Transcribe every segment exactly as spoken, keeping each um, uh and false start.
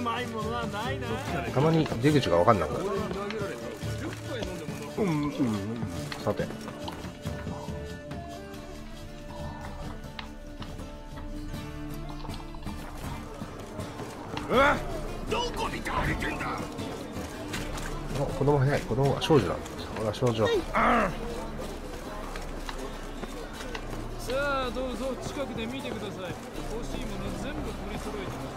たまに出口が分かんなくなる。うんうんうん。さて。 どこに倒れてんだ。 あ、子供早い。子供は少女だ。ほら少女。 さあどうぞ近くで見てください。欲しいもの全部取り揃えてます。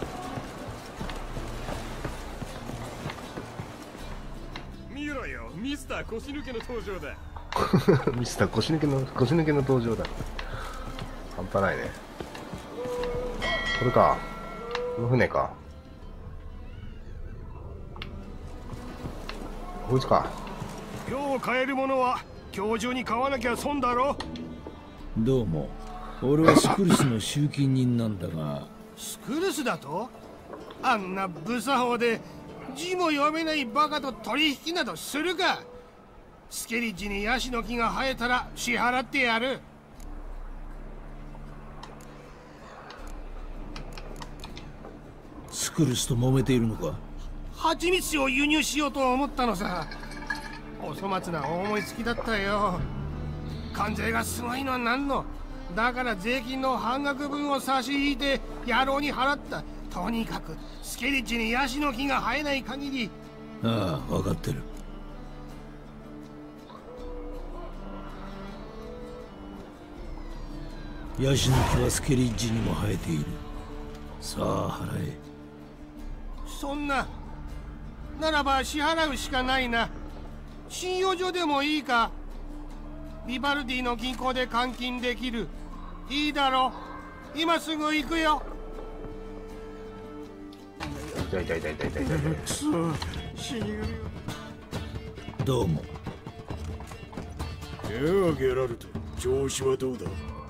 見ろよ、ミスター腰抜けの登場だ。 ミスター腰抜けの腰抜けの登場だ。半端ないね。これか。この船か。こいつか。 今日買えるものは今日中に買わなきゃ損だろ。 どうも。俺はスクルスの集金人なんだが。 スクルスだと？あんな無作法で字も読めないバカと取引などするか。スケリッジにヤシの木が生えたら支払ってやる。 スクルスと揉めているのか？ 蜂蜜を輸入しようと思ったのさ。お粗末な思いつきだったよ。関税がすごいのは何の。だから税金の半額分を差し引いて野郎に払った。とにかくスケリッジにヤシの木が生えない限り。 ああ、分かってる。ヤシの木はスケリッジにも生えている。さあ払え。 そんなならば支払うしかないな。信用所でもいいか。ビバルディの銀行で換金できる。いいだろう。今すぐ行くよ。 痛い痛い痛い痛い痛い痛い痛い。 くそ、死にるよ。 どうも。 いやあゲラルト、調子はどうだ。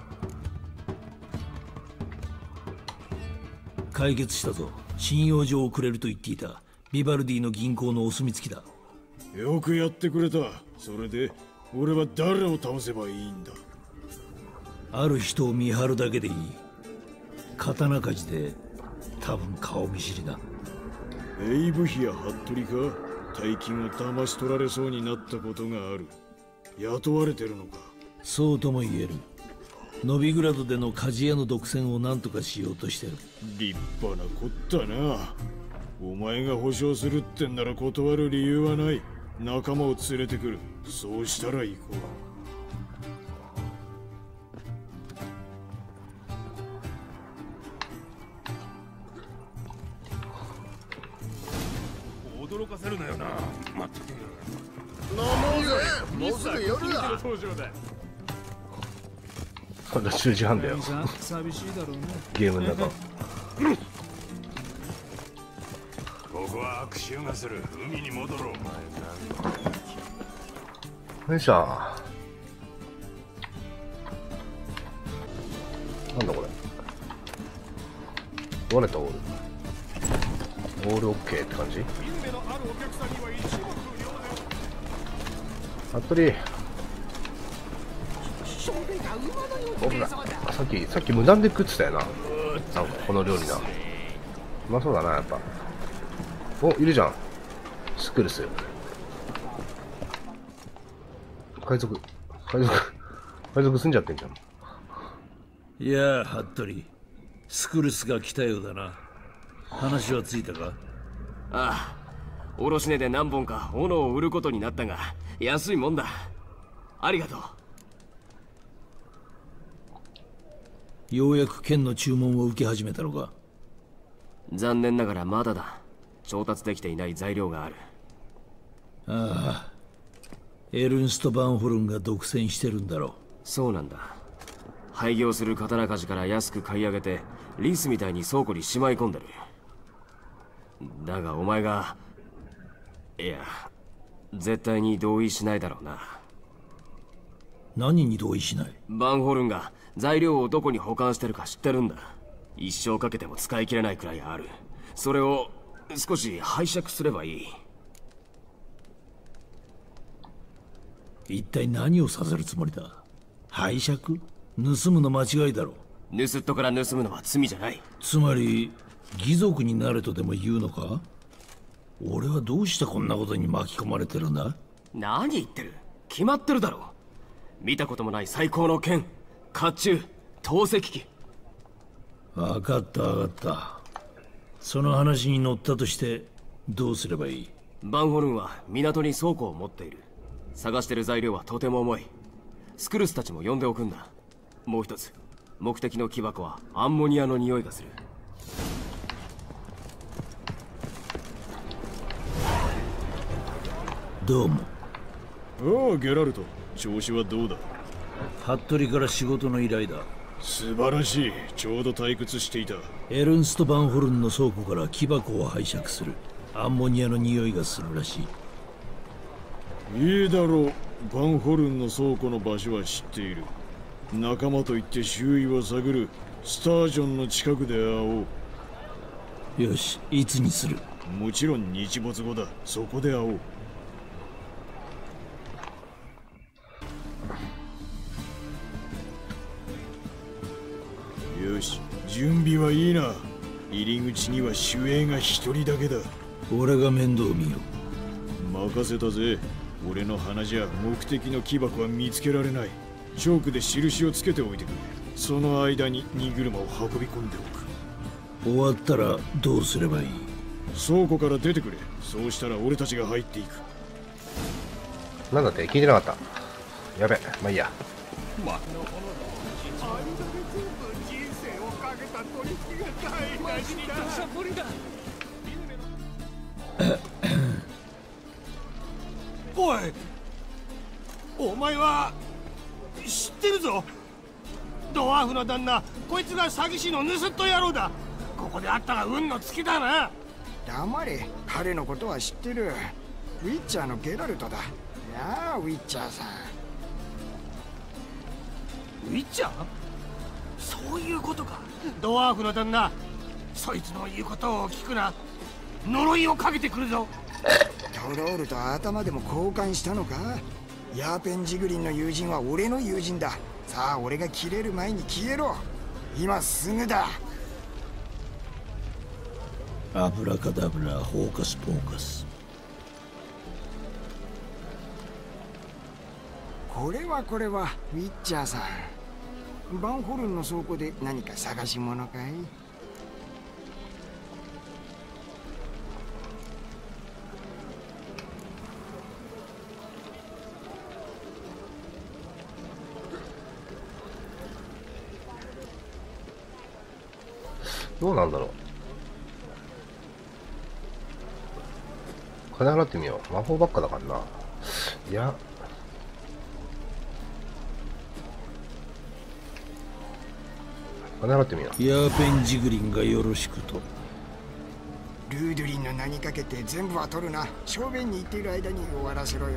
解決したぞ。信用状をくれると言っていた。ビバルディの銀行のお墨付きだ。 よくやってくれた。それで俺は誰を倒せばいいんだ。 ある人を見張るだけでいい。刀鍛冶で多分顔見知りだ。 エイブヒやハットリか。大金を騙し取られそうになったことがある。雇われてるのか。 そうとも言える。ノビグラドでの鍛冶屋の独占を何とかしようとしてる。 立派なこったな。お前が保証するってんなら断る理由はない。仲間を連れてくる。そうしたら行こう。驚かせるなよな。待ってくれ。 飲もうぜ。もうすぐ夜だ。 登場だ。 まだじゅうじはんだよ。 寂しいだろうね。 ゲームの中。 ここは悪臭がする。海に戻ろう。 よいしょ。なんだこれ。割れたオール。オールオッケーって感じ。服部。危ない。さっきさっき無断で食ってたよな。なんかこの料理な。うまそうだなやっぱ。お、いるじゃん。スクルス。海賊。海賊。海賊住んじゃってんじゃん。 いやあ、服部。スクルスが来たようだな。話はついたか？ ああ。卸値で何本か斧を売ることになったが、安いもんだ。ありがとう。 ようやく剣の注文を受け始めたのか？ 残念ながらまだだ。調達できていない材料がある。 ああ。エルンスト・バンホルンが独占してるんだろう。 そうなんだ。廃業する刀鍛冶から安く買い上げてリスみたいに倉庫にしまい込んでる。だがお前がいや絶対に同意しないだろうな。 何に同意しない？ バンホルンが材料をどこに保管してるか知ってるんだ。一生かけても使い切れないくらいある。それを少し拝借すればいい。 一体何をさせるつもりだ？拝借？盗むの間違いだろ。 盗っ人から盗むのは罪じゃない。 つまり義族になれとでも言うのか？俺はどうしてこんなことに巻き込まれてるんだ？ 何言ってる。決まってるだろう。見たこともない最高の剣、甲冑、投石機。 分かった分かった。その話に乗ったとしてどうすればいい？ バンホルンは港に倉庫を持っている。探してる材料はとても重い。スクルスたちも呼んでおくんだ。もう一つ、目的の木箱はアンモニアの匂いがする。 どうも。 ああ、ゲラルト、調子はどうだ？ 服部から仕事の依頼だ。 素晴らしい。ちょうど退屈していた。 エルンスト・バンホルンの倉庫から木箱を拝借する。アンモニアの匂いがするらしい。 いいだろう。バンホルンの倉庫の場所は知っている。仲間と行って周囲を探る。スタージョンの近くで会おう。よし、いつにする？ もちろん日没後だ。そこで会おう。よし、準備はいいな。入り口には守衛が一人だけだ。 俺が面倒見よう。任せたぜ。俺の鼻じゃ目的の木箱は見つけられない。チョークで印をつけておいてくれ。その間に荷車を運び込んでおく。 終わったらどうすればいい？ 倉庫から出てくれ。そうしたら俺たちが入っていく。 なんだって聞いてなかった。やべ、まあいいや。 まあ、あんだけ全部人生をかけた取引が大事にだ。おい、お前は知ってるぞ。ドワーフの旦那、こいつが詐欺師の盗人野郎だ。ここで会ったら運の尽きだな。 黙れ。彼のことは知ってる。ウィッチャーのゲラルトだ。やあ、ウィッチャーさん。 ウィッチャー？そういうことか。ドワーフの旦那、そいつの言うことを聞くな。呪いをかけてくるぞ。 トロールと頭でも交換したのか？ヤーペンジグリンの友人は俺の友人だ。さあ、俺が切れる前に消えろ。今すぐだ。 アブラカダブラ、ホーカスポーカス。 これはこれはウィッチャーさん。バンホルンの倉庫で何か探し物かい？ どうなんだろう。金払ってみよう。魔法ばっかだからな。いや、金払ってみよう。 ヤーペンジグリンがよろしくと。 ルードゥリンの名にかけて全部は取るな。小便に行っている間に終わらせろよ。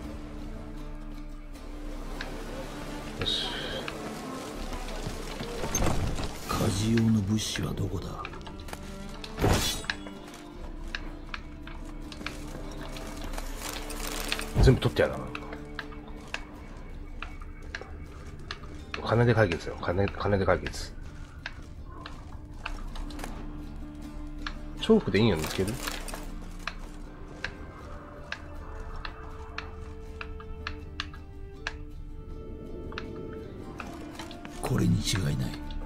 よし。 家事用の物資はどこだ？ 全部取ってやな。金で解決よ。金、金で解決。チョークでいいの見つける？ これに違いない。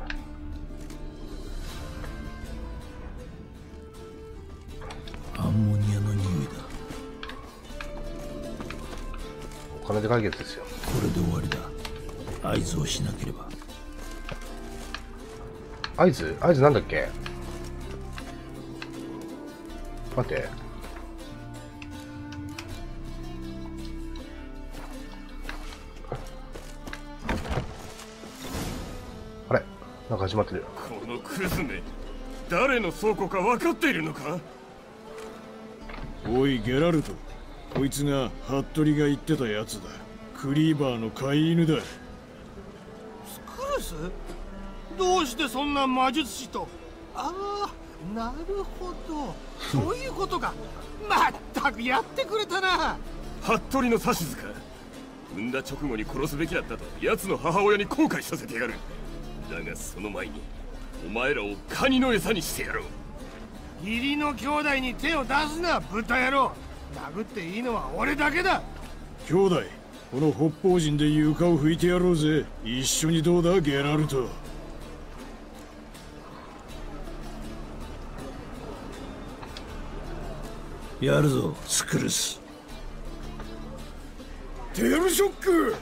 アンモニアの匂いだ。 金で解決ですよ。 これで終わりだ。合図をしなければ。 合図？合図なんだっけ？待って。あれ？なんか始まってる。 このクズめ、誰の倉庫か分かっているのか？ おい、ゲラルト。こいつが服部が言ってたやつだ。クリーバーの飼い犬だ。 スクルス？どうしてそんな魔術師と？ああ、なるほど。そういうことか。まったくやってくれたな。服部の指図か。産んだ直後に殺すべきだったと奴の母親に後悔させてやる。だがその前にお前らをカニの餌にしてやろう。 義理の兄弟に手を出すな、豚野郎。殴っていいのは俺だけだ。 兄弟、この北方人で床を拭いてやろうぜ。一緒にどうだ、ゲラルト。 やるぞ、スクルス。 テールショック。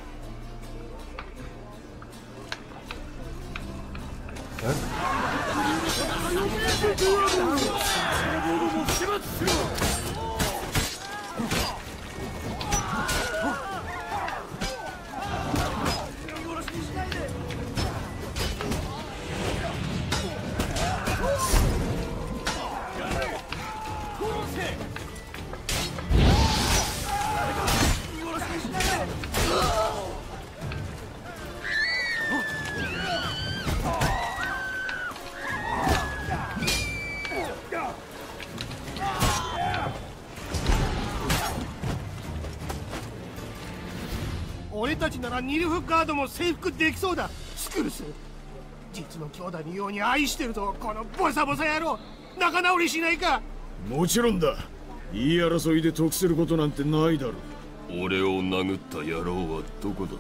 俺たちならニルフガードも征服できそうだ。スクルス、実の兄弟のように愛してるぞ、このボサボサ野郎。仲直りしないか。 もちろんだ。言い争いで得することなんてないだろう。 俺を殴った野郎はどこだ。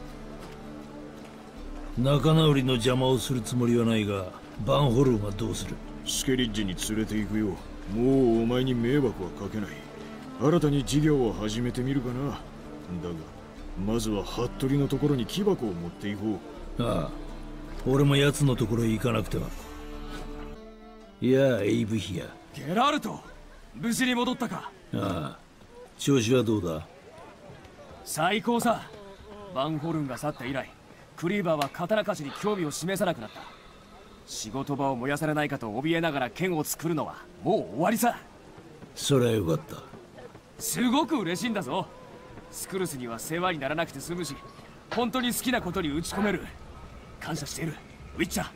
仲直りの邪魔をするつもりはないが、バンホルンはどうする？ スケリッジに連れて行くよ。もうお前に迷惑はかけない。新たに事業を始めてみるかな。だがまずは服部のところに木箱を持っていこう。ああ、俺も奴のところへ行かなくては。いや、エイブヒア。 ゲラルト、無事に戻ったか。 ああ、調子はどうだ？ 最高さ。バンホルンが去って以来、クリーバーは刀鍛冶に興味を示さなくなった。仕事場を燃やされないかと怯えながら剣を作るのはもう終わりさ。 そりゃよかった。 すごく嬉しいんだぞ。スクルスには世話にならなくて済むし、本当に好きなことに打ち込める。感謝している、ウィッチャー。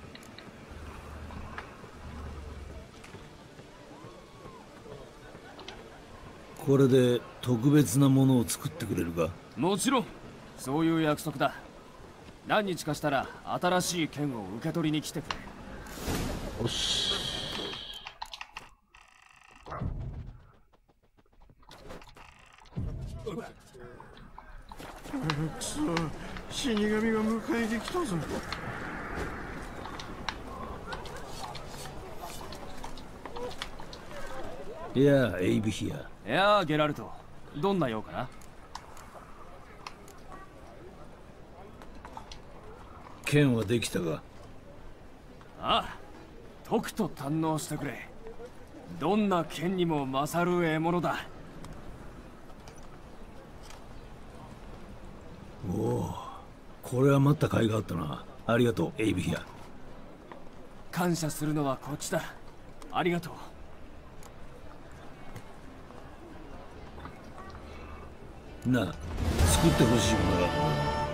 これで特別なものを作ってくれるか？ もちろん、そういう約束だ。何日かしたら新しい剣を受け取りに来てくれ。 よし。 くそ、死神が迎えてきたぞ。 いや、エイブヒア。 いやー、ゲラルト、どんな用かな？ 剣はできたか？ ああ、とくと堪能してくれ。どんな剣にも勝る獲物だ。 おお、これは待った甲斐があったな。ありがとう、エイブヒア。 感謝するのはこっちだ。ありがとう。 なあ、作ってほしいものが。